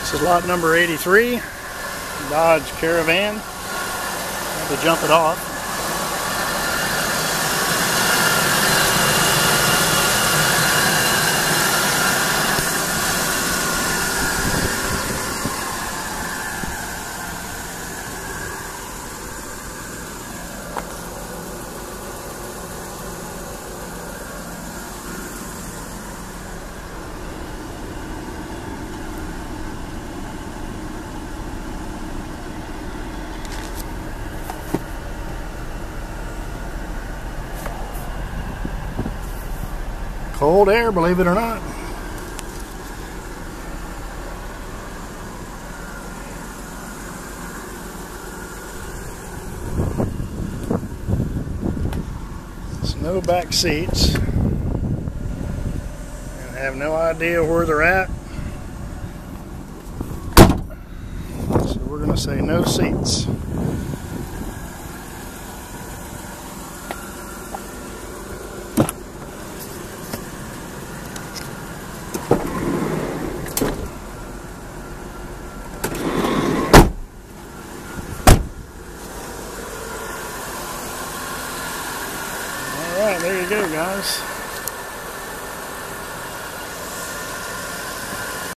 This is lot number 83, Dodge Caravan. Had to jump it off. Cold air, believe it or not. There's no back seats. And I have no idea where they're at. So we're going to say no seats. Alright, there you go, guys.